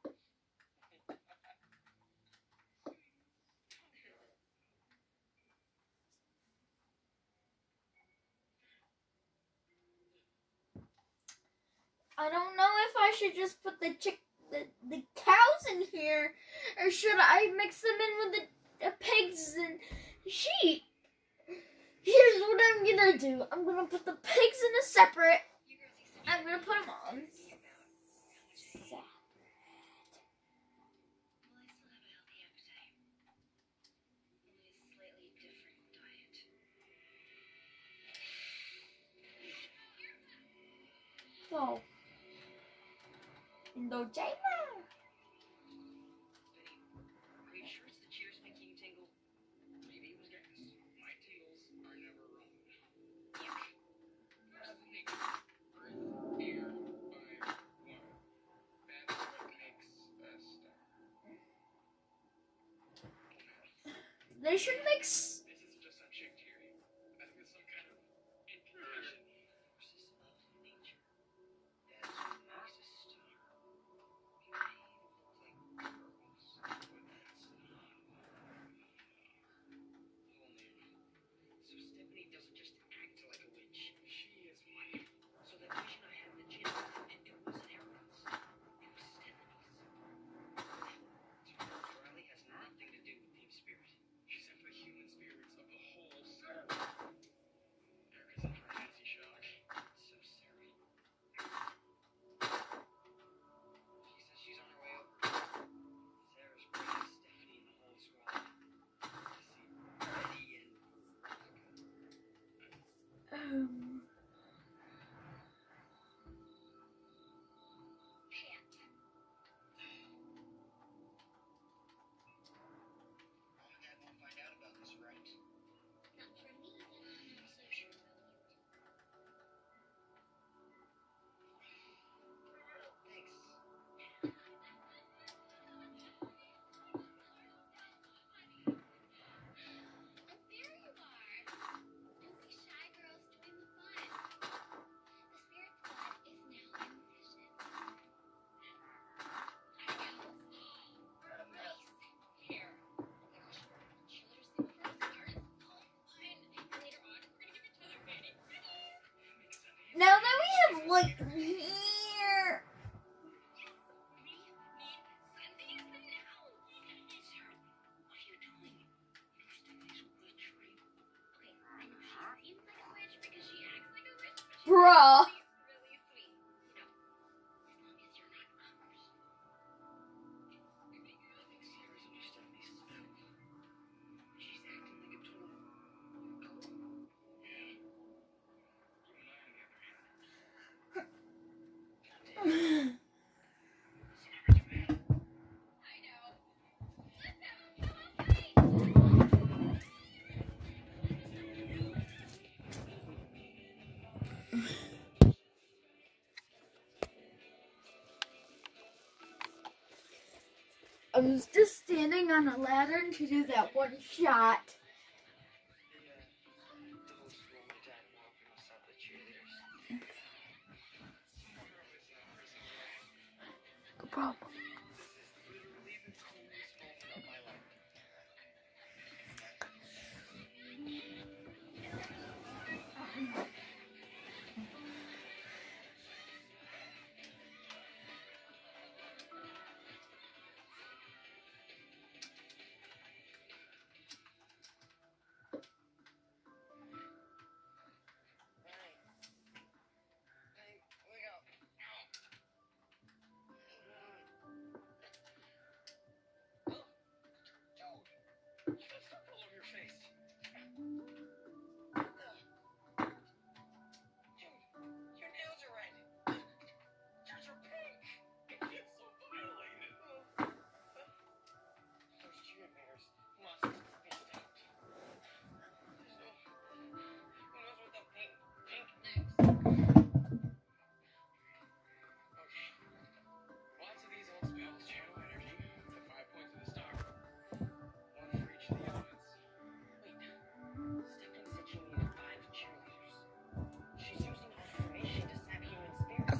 I don't know if I should just put the chick, the, the cows in here, or should I mix them in with the, the pigs and sheep? Here's what I'm gonna do. I'm gonna put the pigs in a separate. I'm gonna put them on. Separate. Oh. Indochina. Are you sure it's the cheers making you tingle? Maybe it was gas. My tingles are never wrong. Yuck. First the nigga. Earth, air, fire, water. That's what makes us star. They should mix. This isn't just some chick theory. I think it's some kind of intuition. Forces of nature. That's what makes us star. We may look like girls, but that's not only. So Stephanie doesn't just act like a witch. She is one. So that vision I had in the gym, it, it wasn't arrows. It was Stephanie's. Riley has nothing to do with Team Spirit. She's after the human spirits of the whole school. Erica's in for a nasty shock. So sorry. She says she's on her way over. Sarah's bringing Stephanie and the whole squad to see Eddie and Veronica. Um. Mom and Dad won't find out about this, right? Not for me, then I'm so sure about you. Thanks. Oh, there you are. Don't be shy, girls. Join the fun. The spirit squad is now in session. Hi, gals. Nice hair. Oh my gosh. Cheerleaders think before it starts. Oh, fun. And later on, we're gonna give each other mani pedis. Now that we have like here. We need Cindy's now. Sarah, what are you doing? Stephanie's a witch, right? Okay, I know she seems like a witch because she acts like a witch, but she's Bruh. really, really sweet. You know, as long as you're not ours. I think Sarah's under Stephanie's spell. She's acting like a total girl. Yeah. You and I, on the other hand. So never do that. I know. Let's have a pillow fight. I was just standing on a ladder to do that one shot. The, uh, the whole school, my dad and mom can stop the cheerleaders. Some girl is uh, pressing away. No problem. This is literally the coolest moment of my life.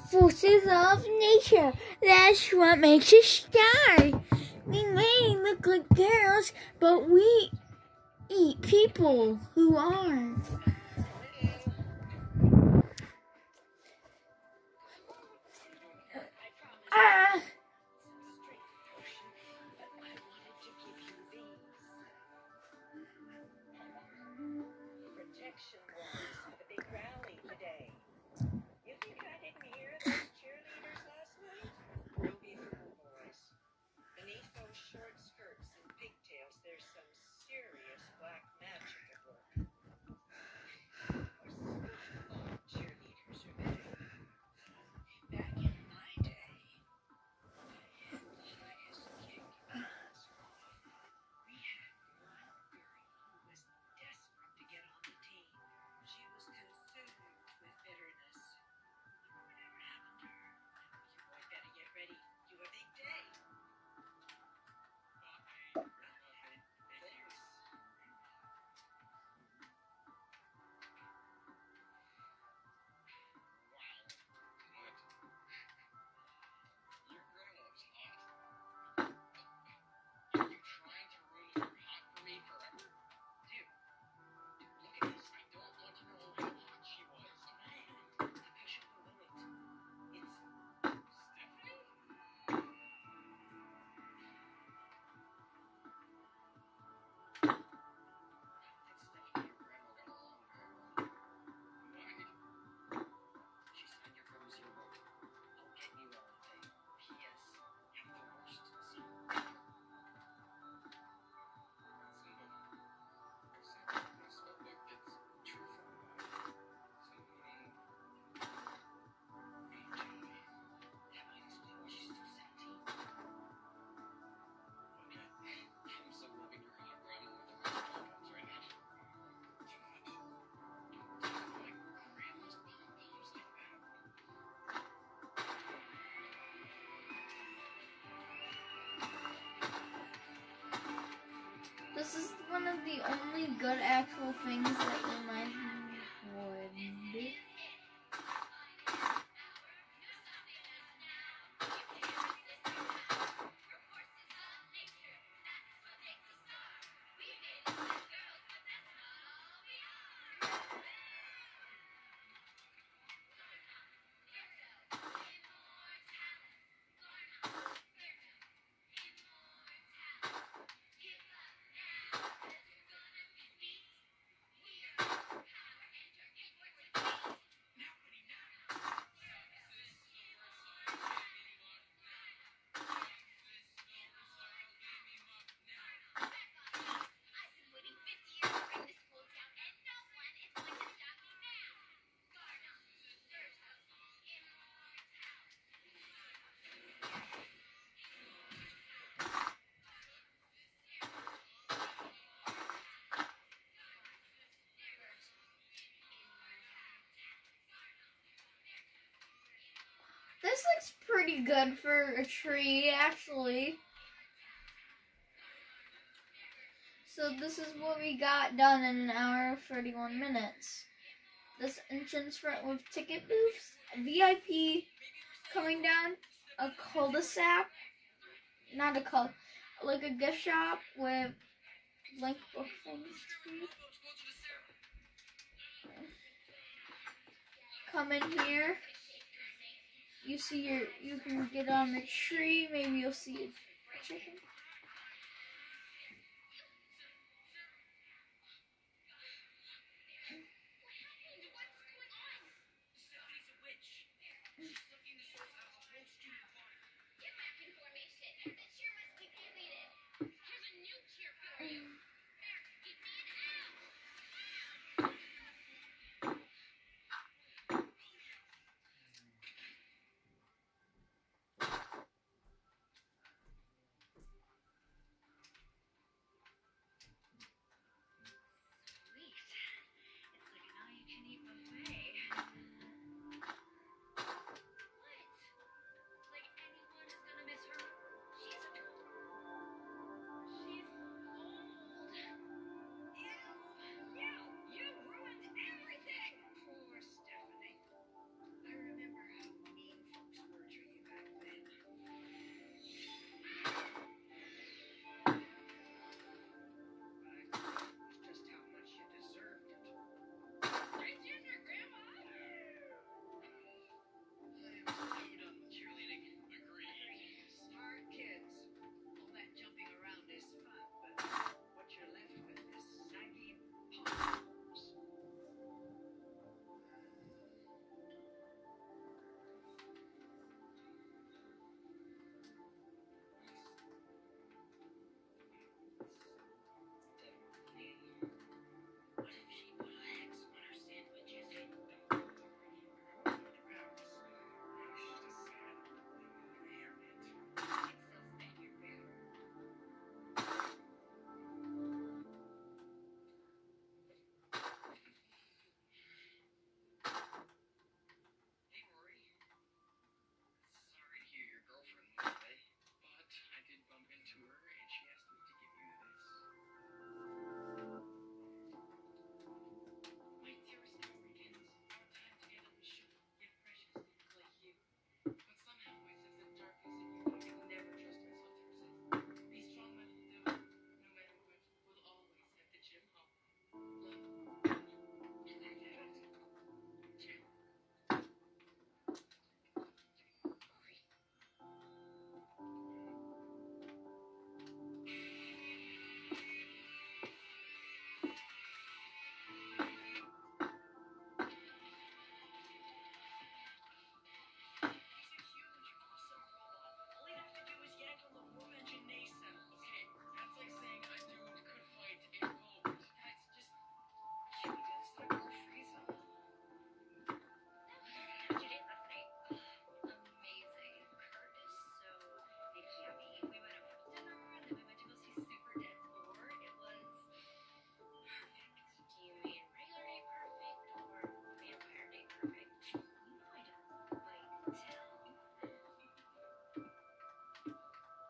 Forces of nature, that's what makes us sky. We may look like girls, but we eat people who aren't. Ah! Protection Boys have a big rally today. You think I didn't hear those cheerleaders last night? Ruby Fool Boys. Beneath those short skirts and pigtails, there's some serious black magic at work. Or so thought cheerleaders are they. Back in my day, the highest kick in basketball, we had one girl who was desperate to get on the team. She was consumed with bitterness. Whatever happened to her? You boy better get ready. You have a big day. Bye. I love it. Thanks. Wow. What? Your grandma's hot. Are you trying to ruin her hot for me forever? Dude, dude, look at this. I don't want to know how hot she was. Man, the push of the limit. It's Stephanie? I don't think Stephanie and Grandma got along very well. Why? She signed your brother's yearbook. I'll get you all a day. P S. Have the worst scene. That's enough. I've seen this notebook gets truthful about it. So, um, hey, Joey. That might explain why she's still seventeen. Okay. I'm so loving your hot grandma with her nice pom-poms right now. Too much. Don't do like grandma's pom-poms like that. This is one of the only good actual things that remind me of wood. I've been waiting fifty years to bring this school down, and no one is going to stop me now. Garna, third house, This looks pretty good for a tree, actually. So this is what we got done in an hour and thirty-one minutes. This entrance front with ticket booths, a V I P coming down, a cul-de-sac, not a cul, like a gift shop with link book things to read. Come in here. You see your, you can get on the tree. Maybe you'll see a chicken. Stephanie's a witch. She's sucking the souls out of the whole student body. get back in formation. The cheer must be completed. Here's a new cheer for you. There, give me an L.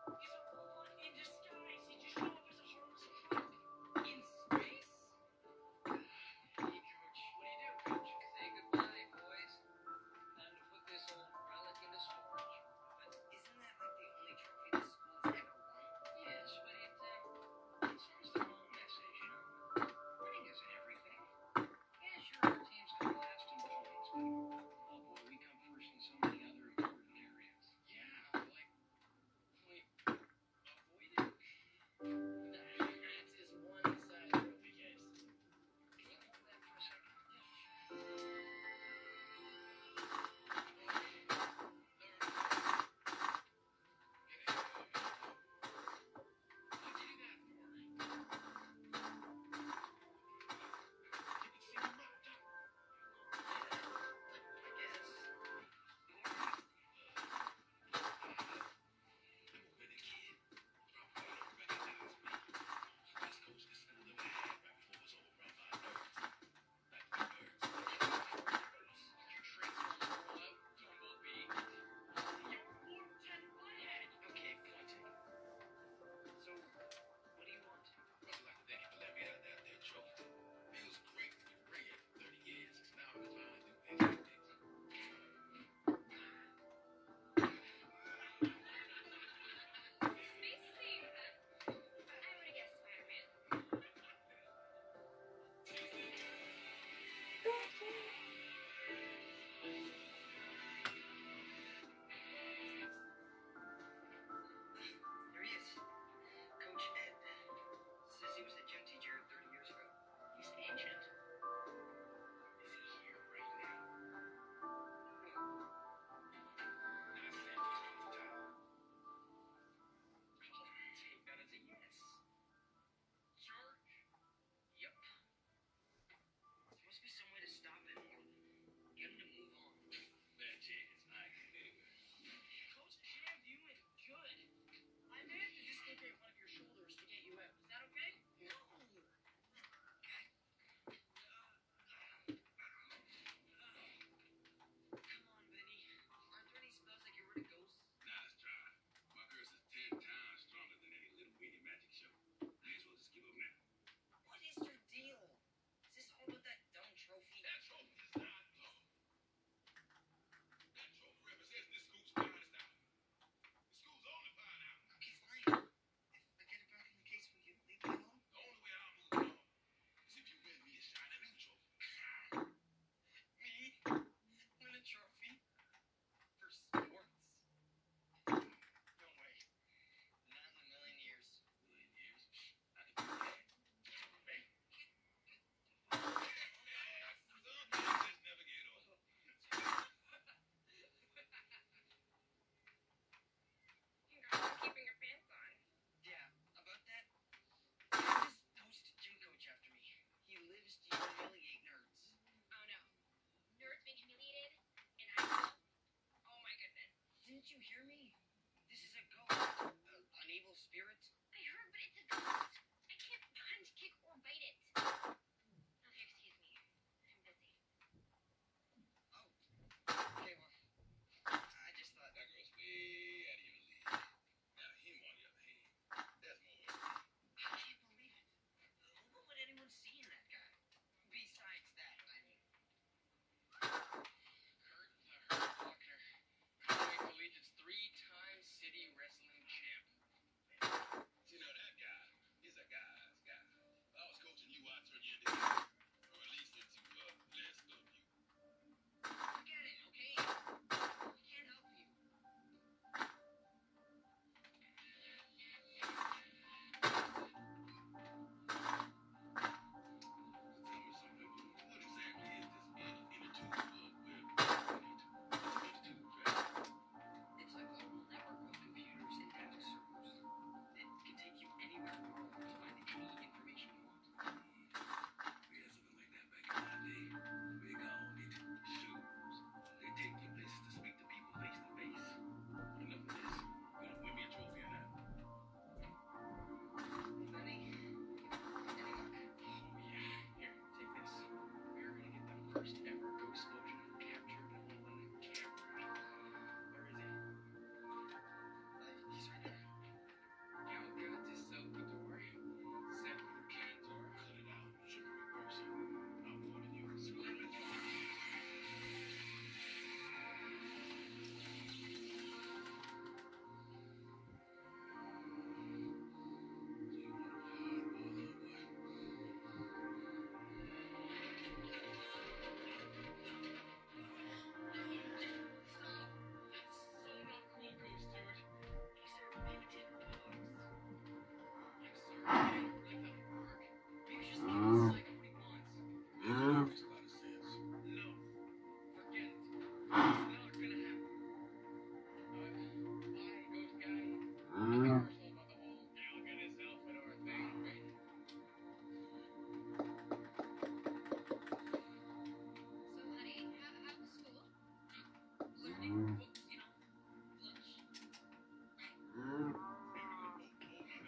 He's a robot in disguise. He just showed up as a harmless kid. In space? Hey, Coach. What do you do, Coach? Say goodbye, boys. Time to put this old relic into storage. But isn't that like the only trophy the school's ever won? Yes, but it, uh, it sends the wrong message, you know? Winning isn't everything. Yeah, sure, our team's got lasting points, but oh boy, we come first in so many other important areas. Yeah, like, wait,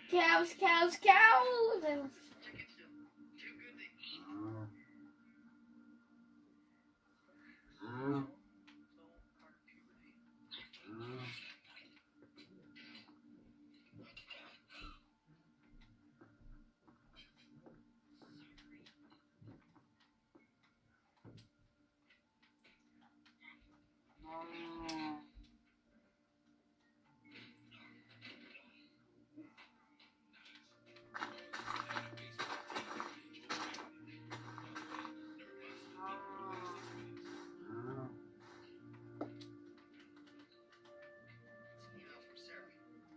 Cows, cows, cows. Chicken's still too good to eat. So, Carter puberty. It's an email from Sarah.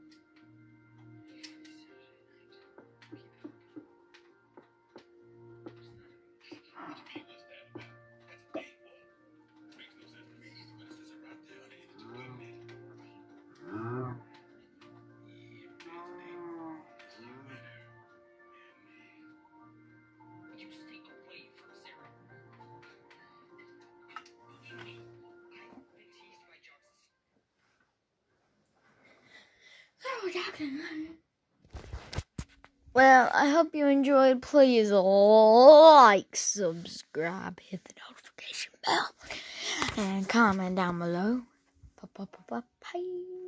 You stay away from Sarah. I've been teased by jocks. Well, I hope you enjoyed. Please like, subscribe, hit the notification bell, and comment down below. Bye.